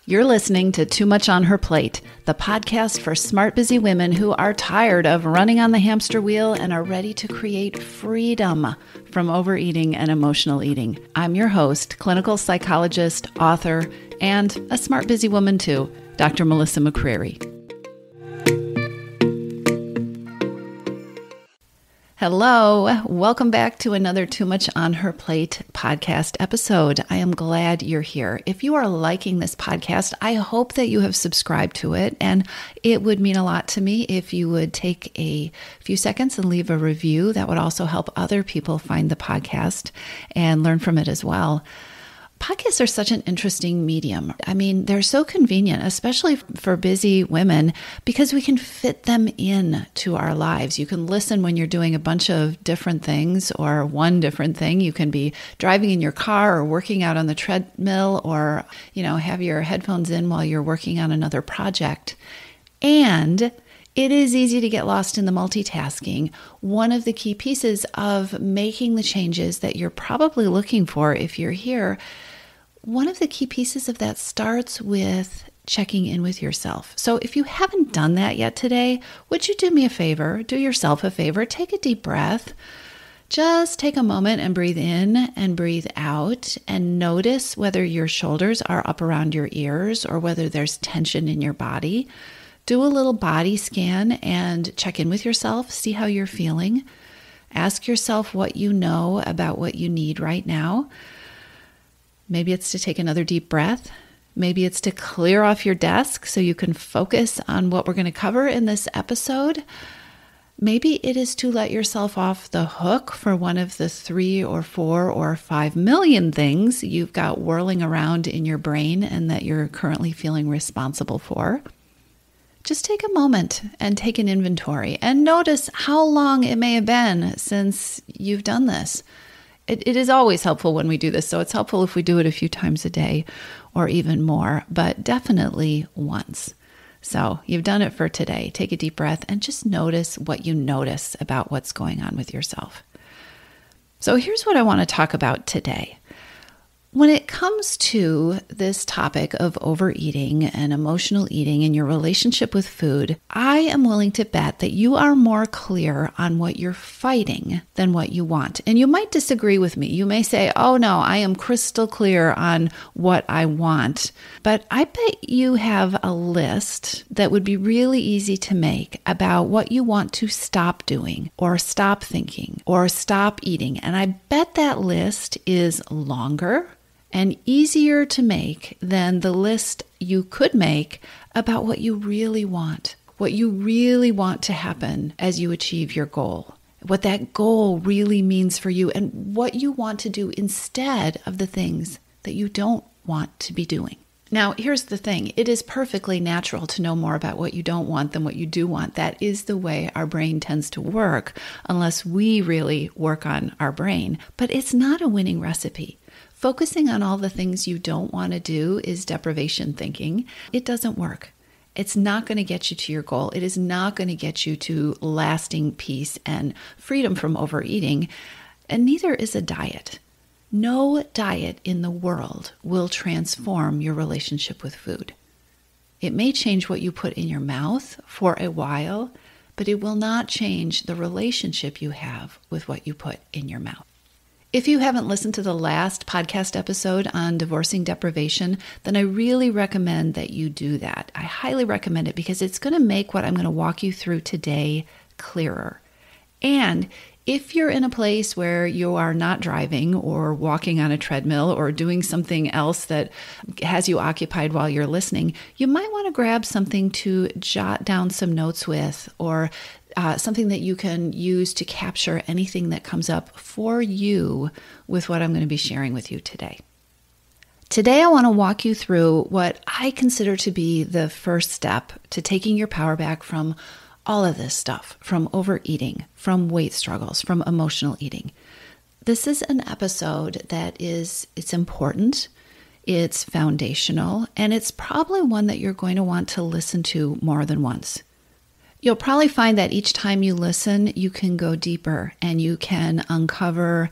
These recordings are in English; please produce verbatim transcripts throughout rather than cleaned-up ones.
You're listening to Too Much on Her Plate, the podcast for smart, busy women who are tired of running on the hamster wheel and are ready to create freedom from overeating and emotional eating. I'm your host, clinical psychologist, author, and a smart, busy woman too, Doctor Melissa McCreary. Hello, welcome back to another Too Much on Her Plate podcast episode. I am glad you're here. If you are liking this podcast, I hope that you have subscribed to it, and it would mean a lot to me if you would take a few seconds and leave a review. That would also help other people find the podcast and learn from it as well. Podcasts are such an interesting medium. I mean, they're so convenient, especially for busy women, because we can fit them in to our lives. You can listen when you're doing a bunch of different things or one different thing. You can be driving in your car or working out on the treadmill or, you know, have your headphones in while you're working on another project. And it is easy to get lost in the multitasking. One of the key pieces of making the changes that you're probably looking for if you're here, one of the key pieces of that starts with checking in with yourself. So if you haven't done that yet today, would you do me a favor? Do yourself a favor. Take a deep breath. Just take a moment and breathe in and breathe out and notice whether your shoulders are up around your ears or whether there's tension in your body. Do a little body scan and check in with yourself. See how you're feeling. Ask yourself what you know about what you need right now. Maybe it's to take another deep breath. Maybe it's to clear off your desk so you can focus on what we're going to cover in this episode. Maybe it is to let yourself off the hook for one of the three or four or five million things you've got whirling around in your brain and that you're currently feeling responsible for. Just take a moment and take an inventory and notice how long it may have been since you've done this. It, it is always helpful when we do this, so it's helpful if we do it a few times a day or even more, but definitely once. So you've done it for today. Take a deep breath and just notice what you notice about what's going on with yourself. So here's what I want to talk about today. When it comes to this topic of overeating and emotional eating and your relationship with food, I am willing to bet that you are more clear on what you're fighting than what you want. And you might disagree with me. You may say, oh no, I am crystal clear on what I want. But I bet you have a list that would be really easy to make about what you want to stop doing or stop thinking or stop eating. And I bet that list is longer and easier to make than the list you could make about what you really want, what you really want to happen as you achieve your goal, what that goal really means for you, and what you want to do instead of the things that you don't want to be doing. Now, here's the thing. It is perfectly natural to know more about what you don't want than what you do want. That is the way our brain tends to work, unless we really work on our brain. But it's not a winning recipe. Focusing on all the things you don't want to do is deprivation thinking. It doesn't work. It's not going to get you to your goal. It is not going to get you to lasting peace and freedom from overeating, and neither is a diet. No diet in the world will transform your relationship with food. It may change what you put in your mouth for a while, but it will not change the relationship you have with what you put in your mouth. If you haven't listened to the last podcast episode on divorcing deprivation, then I really recommend that you do that. I highly recommend it because it's going to make what I'm going to walk you through today clearer. And if you're in a place where you are not driving or walking on a treadmill or doing something else that has you occupied while you're listening, you might want to grab something to jot down some notes with, or uh, something that you can use to capture anything that comes up for you with what I'm going to be sharing with you today. Today, I want to walk you through what I consider to be the first step to taking your power back from all of this stuff, from overeating, from weight struggles, from emotional eating. This is an episode that is, it's important, it's foundational, and it's probably one that you're going to want to listen to more than once. You'll probably find that each time you listen, you can go deeper and you can uncover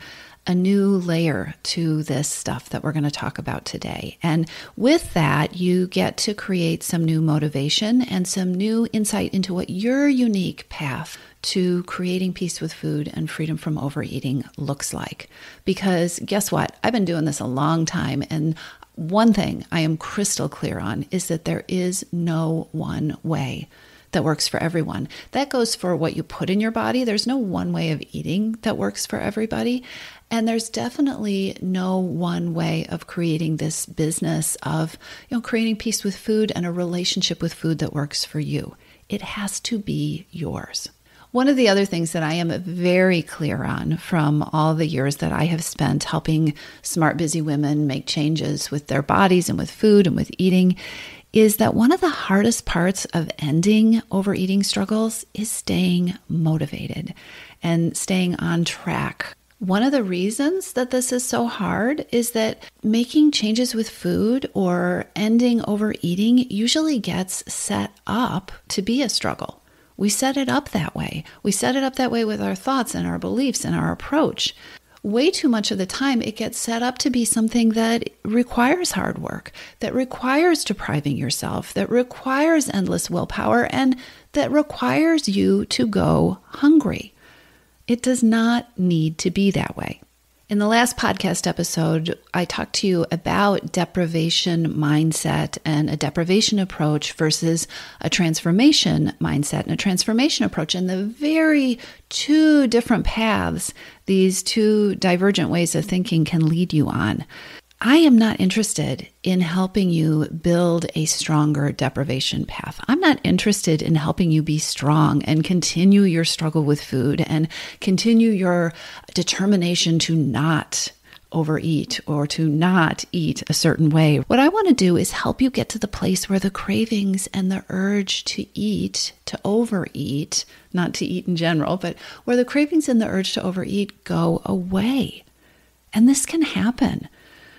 a new layer to this stuff that we're going to talk about today. And with that, you get to create some new motivation and some new insight into what your unique path to creating peace with food and freedom from overeating looks like. Because guess what? I've been doing this a long time, and one thing I am crystal clear on is that there is no one way that works for everyone. That goes for what you put in your body. There's no one way of eating that works for everybody. And there's definitely no one way of creating this business of, you know, creating peace with food and a relationship with food that works for you. It has to be yours. One of the other things that I am very clear on from all the years that I have spent helping smart, busy women make changes with their bodies and with food and with eating is that one of the hardest parts of ending overeating struggles is staying motivated and staying on track. One of the reasons that this is so hard is that making changes with food or ending overeating usually gets set up to be a struggle. We set it up that way. We set it up that way with our thoughts and our beliefs and our approach. Way too much of the time, it gets set up to be something that requires hard work, that requires depriving yourself, that requires endless willpower, and that requires you to go hungry. It does not need to be that way. In the last podcast episode, I talked to you about deprivation mindset and a deprivation approach versus a transformation mindset and a transformation approach, and the very two different paths these two divergent ways of thinking can lead you on. I am not interested in helping you build a stronger deprivation path. I'm not interested in helping you be strong and continue your struggle with food and continue your determination to not overeat or to not eat a certain way. What I want to do is help you get to the place where the cravings and the urge to eat, to overeat, not to eat in general, but where the cravings and the urge to overeat go away. And this can happen.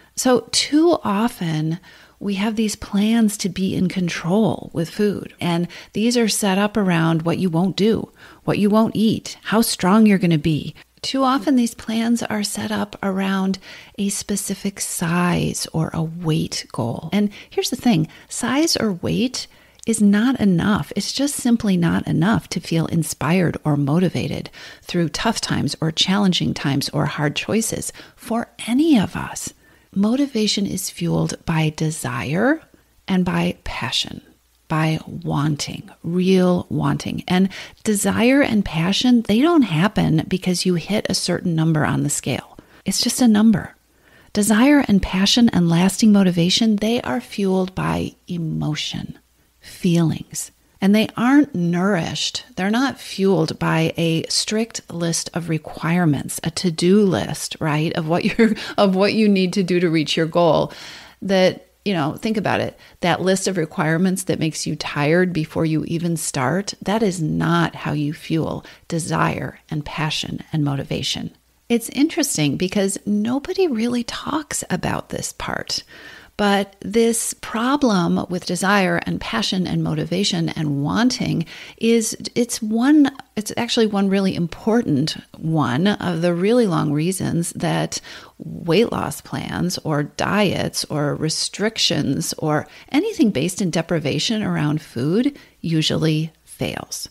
So too often we have these plans to be in control with food, and these are set up around what you won't do, what you won't eat, how strong you're going to be. Too often these plans are set up around a specific size or a weight goal. And here's the thing, size or weight is not enough. It's just simply not enough to feel inspired or motivated through tough times or challenging times or hard choices for any of us. Motivation is fueled by desire and by passion, by wanting, real wanting. And desire and passion, they don't happen because you hit a certain number on the scale. It's just a number. Desire and passion and lasting motivation, they are fueled by emotion, feelings. And they aren't nourished. They're not fueled by a strict list of requirements, a to-do list, right, of what you're of what you need to do to reach your goal. That, you know, think about it. That list of requirements that makes you tired before you even start, that is not how you fuel desire and passion and motivation. It's interesting because nobody really talks about this part. But this problem with desire and passion and motivation and wanting is, it's one, it's actually one really important one of the really long reasons that weight loss plans or diets or restrictions or anything based in deprivation around food usually fails.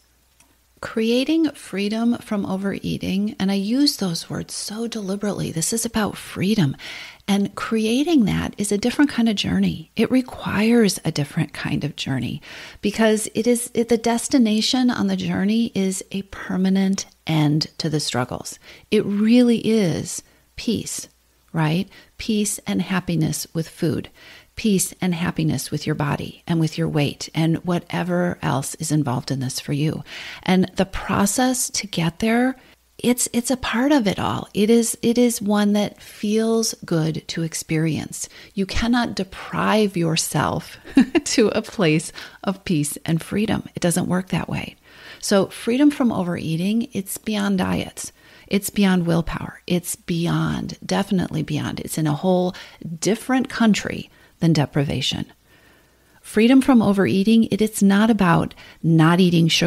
Creating freedom from overeating, and I use those words so deliberately, this is about freedom. And creating that is a different kind of journey. It requires a different kind of journey because it is it, the destination on the journey is a permanent end to the struggles. It really is peace, right? Peace and happiness with food, peace and happiness with your body and with your weight and whatever else is involved in this for you. And the process to get there, It's it's a part of it all. It is it is one that feels good to experience. You cannot deprive yourself to a place of peace and freedom. It doesn't work that way. So freedom from overeating, it's beyond diets. It's beyond willpower. It's beyond, definitely beyond. It's in a whole different country than deprivation. Freedom from overeating, it, it's not about not eating sugar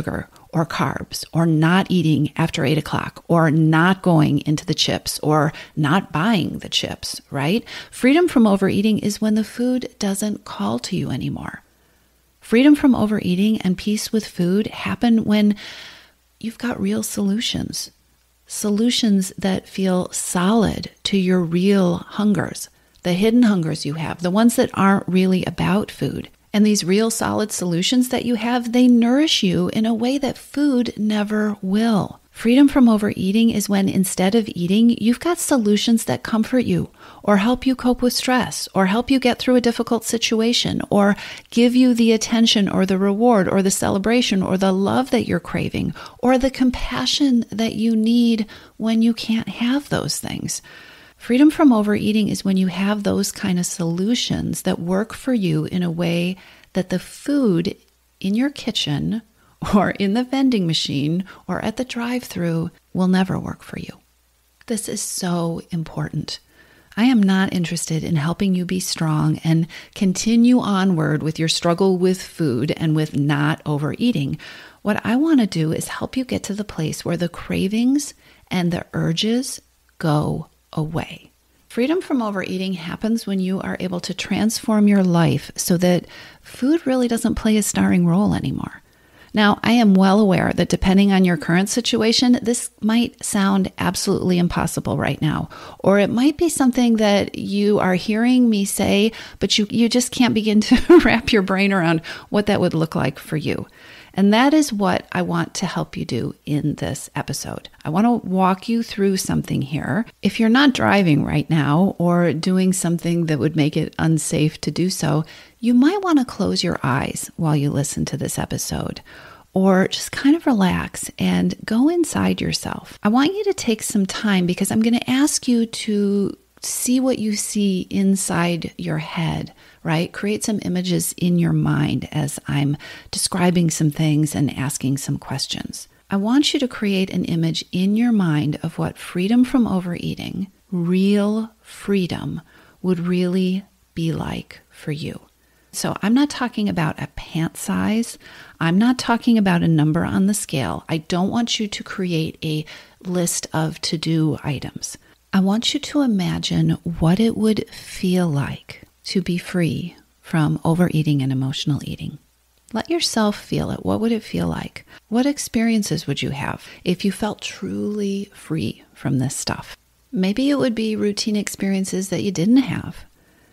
or carbs, or not eating after eight o'clock, or not going into the chips, or not buying the chips, right? Freedom from overeating is when the food doesn't call to you anymore. Freedom from overeating and peace with food happen when you've got real solutions. Solutions that feel solid to your real hungers, the hidden hungers you have, the ones that aren't really about food. And these real solid solutions that you have, they nourish you in a way that food never will. Freedom from overeating is when instead of eating, you've got solutions that comfort you or help you cope with stress or help you get through a difficult situation or give you the attention or the reward or the celebration or the love that you're craving or the compassion that you need when you can't have those things. Freedom from overeating is when you have those kind of solutions that work for you in a way that the food in your kitchen or in the vending machine or at the drive-thru will never work for you. This is so important. I am not interested in helping you be strong and continue onward with your struggle with food and with not overeating. What I want to do is help you get to the place where the cravings and the urges go away. Freedom from overeating happens when you are able to transform your life so that food really doesn't play a starring role anymore. Now, I am well aware that depending on your current situation, this might sound absolutely impossible right now, or it might be something that you are hearing me say, but you, you just can't begin to wrap your brain around what that would look like for you. And that is what I want to help you do in this episode. I want to walk you through something here. If you're not driving right now or doing something that would make it unsafe to do so, you might want to close your eyes while you listen to this episode, or just kind of relax and go inside yourself. I want you to take some time because I'm going to ask you to see what you see inside your head, right? Create some images in your mind as I'm describing some things and asking some questions. I want you to create an image in your mind of what freedom from overeating, real freedom, would really be like for you. So I'm not talking about a pant size. I'm not talking about a number on the scale. I don't want you to create a list of to-do items. I want you to imagine what it would feel like to be free from overeating and emotional eating. Let yourself feel it. What would it feel like? What experiences would you have if you felt truly free from this stuff? Maybe it would be routine experiences that you didn't have.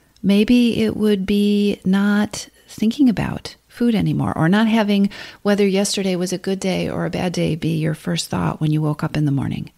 Maybe it would be not thinking about food anymore, or not having whether yesterday was a good day or a bad day be your first thought when you woke up in the morning.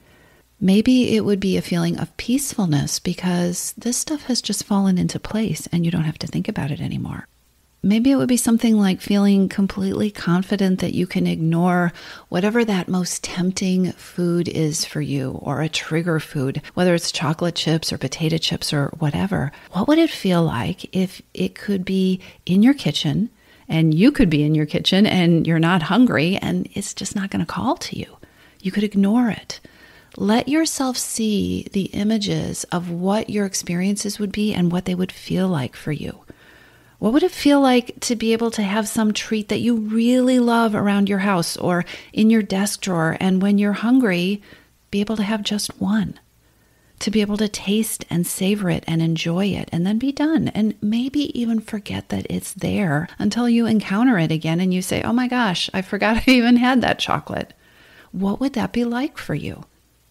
Maybe it would be a feeling of peacefulness because this stuff has just fallen into place and you don't have to think about it anymore. Maybe it would be something like feeling completely confident that you can ignore whatever that most tempting food is for you, or a trigger food, whether it's chocolate chips or potato chips or whatever. What would it feel like if it could be in your kitchen and you could be in your kitchen and you're not hungry and it's just not going to call to you? You could ignore it. Let yourself see the images of what your experiences would be and what they would feel like for you. What would it feel like to be able to have some treat that you really love around your house or in your desk drawer, and when you're hungry, be able to have just one? To be able to taste and savor it and enjoy it and then be done, and maybe even forget that it's there until you encounter it again and you say, oh my gosh, I forgot I even had that chocolate. What would that be like for you?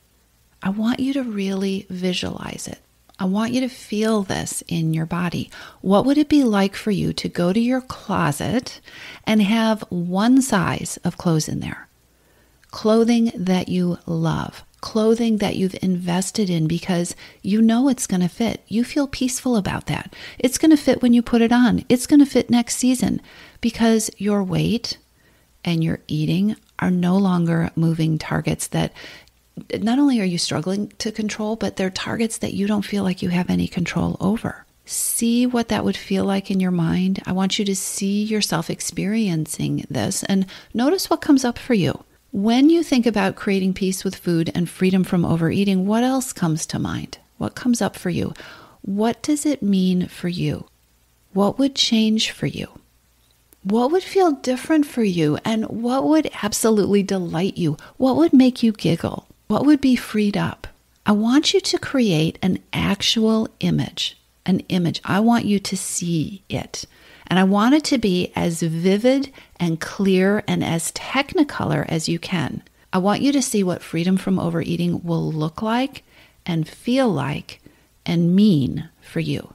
I want you to really visualize it. I want you to feel this in your body. What would it be like for you to go to your closet and have one size of clothes in there? Clothing that you love, clothing that you've invested in because you know it's going to fit. You feel peaceful about that. It's going to fit when you put it on. It's going to fit next season because your weight and your eating are no longer moving targets that not only are you struggling to control, but they're targets that you don't feel like you have any control over. See what that would feel like in your mind. I want you to see yourself experiencing this and notice what comes up for you. When you think about creating peace with food and freedom from overeating, what else comes to mind? What comes up for you? What does it mean for you? What would change for you? What would feel different for you? And what would absolutely delight you? What would make you giggle? What would be freed up? I want you to create an actual image, an image. I want you to see it. And I want it to be as vivid and clear and as technicolor as you can. I want you to see what freedom from overeating will look like and feel like and mean for you.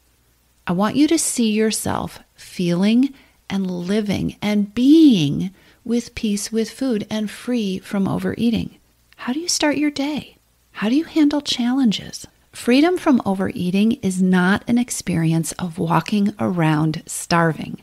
I want you to see yourself feeling and living and being with peace with food and free from overeating. How do you start your day? How do you handle challenges? Freedom from overeating is not an experience of walking around starving.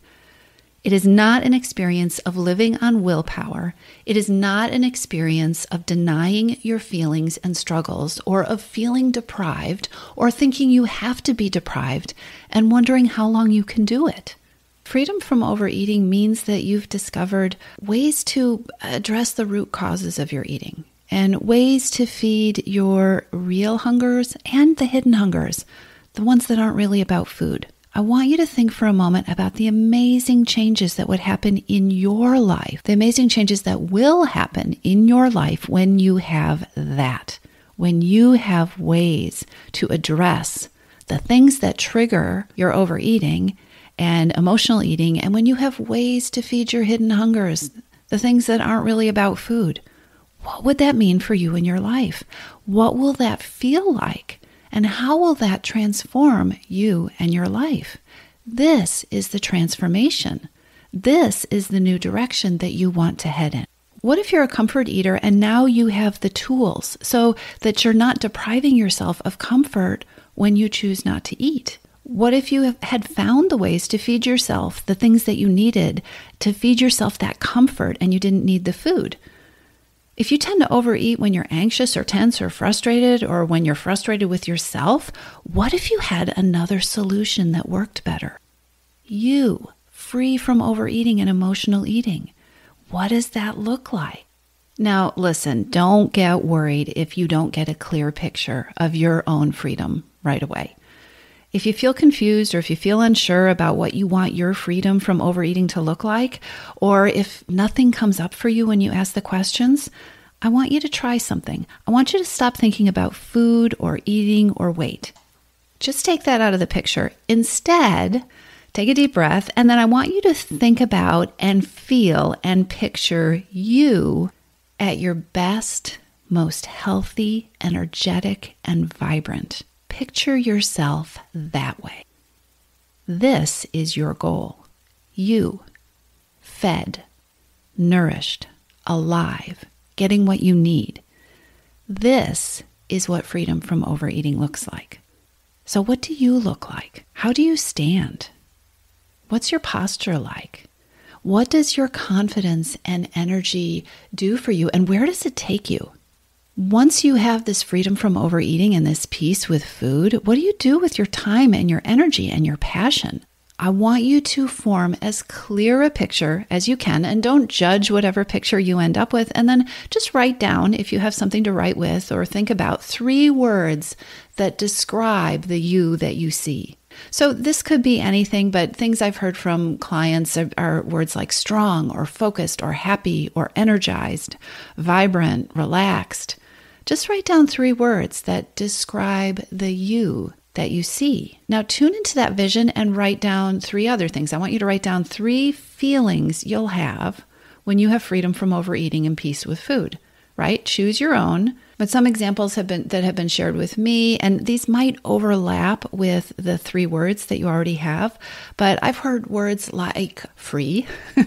It is not an experience of living on willpower. It is not an experience of denying your feelings and struggles or of feeling deprived or thinking you have to be deprived and wondering how long you can do it. Freedom from overeating means that you've discovered ways to address the root causes of your eating and ways to feed your real hungers and the hidden hungers, the ones that aren't really about food. I want you to think for a moment about the amazing changes that would happen in your life, the amazing changes that will happen in your life when you have that, when you have ways to address the things that trigger your overeating and emotional eating, and when you have ways to feed your hidden hungers, the things that aren't really about food. What would that mean for you in your life? What will that feel like? And how will that transform you and your life? This is the transformation. This is the new direction that you want to head in. What if you're a comfort eater and now you have the tools so that you're not depriving yourself of comfort when you choose not to eat? What if you had found the ways to feed yourself the things that you needed to feed yourself that comfort and you didn't need the food? If you tend to overeat when you're anxious or tense or frustrated, or when you're frustrated with yourself, what if you had another solution that worked better? You, free from overeating and emotional eating. What does that look like? Now, listen, don't get worried if you don't get a clear picture of your own freedom right away. If you feel confused or if you feel unsure about what you want your freedom from overeating to look like, or if nothing comes up for you when you ask the questions, I want you to try something. I want you to stop thinking about food or eating or weight. Just take that out of the picture. Instead, take a deep breath, and then I want you to think about and feel and picture you at your best, most healthy, energetic, and vibrant. Picture yourself that way. This is your goal. You, fed, nourished, alive, getting what you need. This is what freedom from overeating looks like. So what do you look like? How do you stand? What's your posture like? What does your confidence and energy do for you, and where does it take you? Once you have this freedom from overeating and this peace with food, what do you do with your time and your energy and your passion? I want you to form as clear a picture as you can, and don't judge whatever picture you end up with. And then just write down, if you have something to write with or think about, three words that describe the you that you see. So this could be anything, but things I've heard from clients are, are words like strong or focused or happy or energized, vibrant, relaxed. Just write down three words that describe the you that you see. Now tune into that vision and write down three other things. I want you to write down three feelings you'll have when you have freedom from overeating and peace with food, right? Choose your own. But some examples have been that have been shared with me, and these might overlap with the three words that you already have. But I've heard words like free,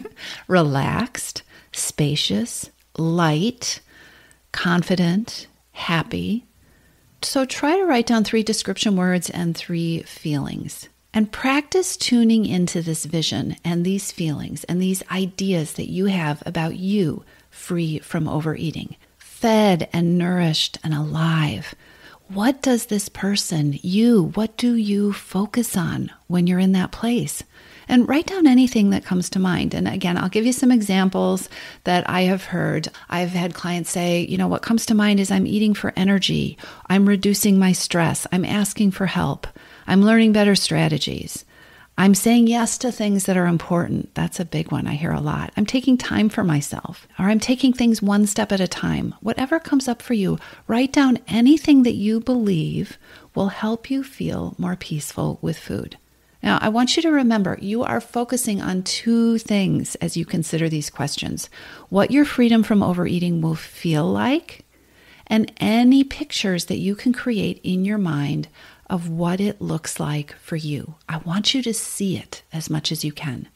relaxed, spacious, light, confident, happy. So try to write down three description words and three feelings, and practice tuning into this vision and these feelings and these ideas that you have about you free from overeating, fed and nourished and alive. What does this person, you, what do you focus on when you're in that place? And write down anything that comes to mind. And again, I'll give you some examples that I have heard. I've had clients say, you know, what comes to mind is I'm eating for energy. I'm reducing my stress. I'm asking for help. I'm learning better strategies. I'm saying yes to things that are important. That's a big one I hear a lot. I'm taking time for myself, or I'm taking things one step at a time. Whatever comes up for you, write down anything that you believe will help you feel more peaceful with food. Now, I want you to remember, you are focusing on two things as you consider these questions: what your freedom from overeating will feel like, and any pictures that you can create in your mind of what it looks like for you. I want you to see it as much as you can.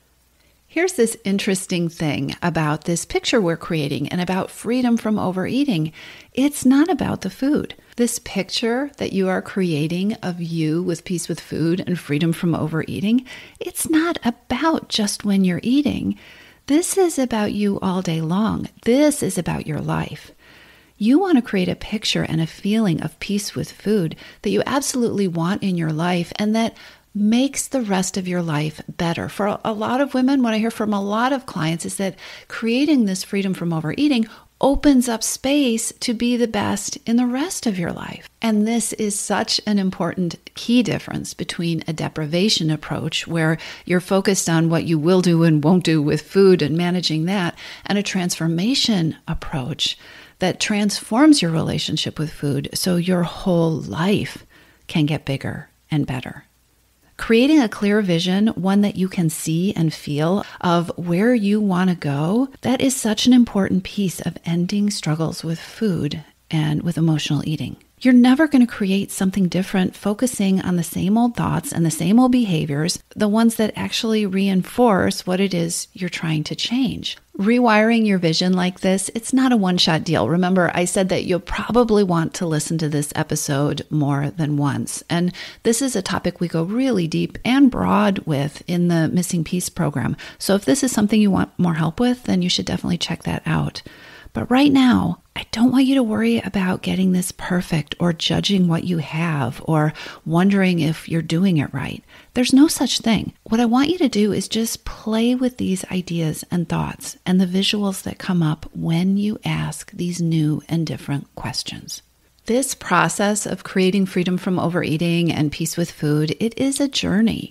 Here's this interesting thing about this picture we're creating and about freedom from overeating. It's not about the food. This picture that you are creating of you with peace with food and freedom from overeating, it's not about just when you're eating. This is about you all day long. This is about your life. You want to create a picture and a feeling of peace with food that you absolutely want in your life and that makes the rest of your life better. For a lot of women, what I hear from a lot of clients is that creating this freedom from overeating opens up space to be the best in the rest of your life. And this is such an important key difference between a deprivation approach, where you're focused on what you will do and won't do with food and managing that, and a transformation approach that transforms your relationship with food so your whole life can get bigger and better. Creating a clear vision, one that you can see and feel, of where you want to go, that is such an important piece of ending struggles with food and with emotional eating. You're never going to create something different focusing on the same old thoughts and the same old behaviors, the ones that actually reinforce what it is you're trying to change. Rewiring your vision like this, it's not a one-shot deal. Remember, I said that you'll probably want to listen to this episode more than once. And this is a topic we go really deep and broad with in the Missing Piece program. So if this is something you want more help with, then you should definitely check that out. But right now, I don't want you to worry about getting this perfect or judging what you have or wondering if you're doing it right. There's no such thing. What I want you to do is just play with these ideas and thoughts and the visuals that come up when you ask these new and different questions. This process of creating freedom from overeating and peace with food, it is a journey.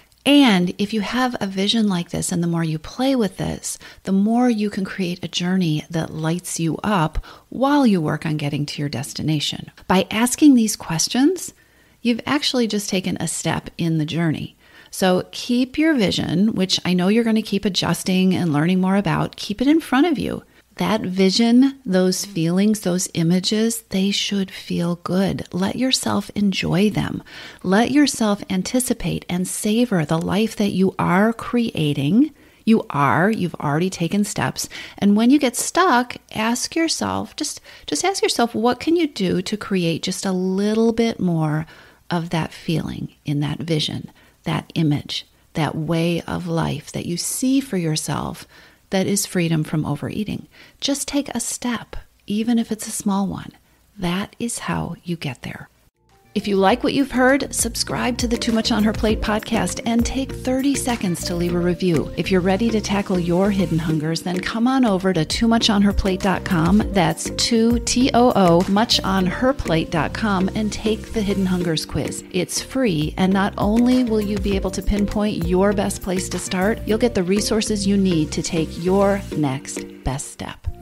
And if you have a vision like this, and the more you play with this, the more you can create a journey that lights you up while you work on getting to your destination. By asking these questions, you've actually just taken a step in the journey. So keep your vision, which I know you're going to keep adjusting and learning more about, keep it in front of you. That vision, those feelings, those images, they should feel good. Let yourself enjoy them. Let yourself anticipate and savor the life that you are creating. You are, you've already taken steps. And when you get stuck, ask yourself, just, just ask yourself, what can you do to create just a little bit more of that feeling in that vision, that image, that way of life that you see for yourself that is freedom from overeating. Just take a step, even if it's a small one. That is how you get there. If you like what you've heard, subscribe to the Too Much on Her Plate podcast and take thirty seconds to leave a review. If you're ready to tackle your hidden hungers, then come on over to too much on her plate dot com. That's two, T O O, much on her plate dot com, and take the Hidden Hungers quiz. It's free, and not only will you be able to pinpoint your best place to start, you'll get the resources you need to take your next best step.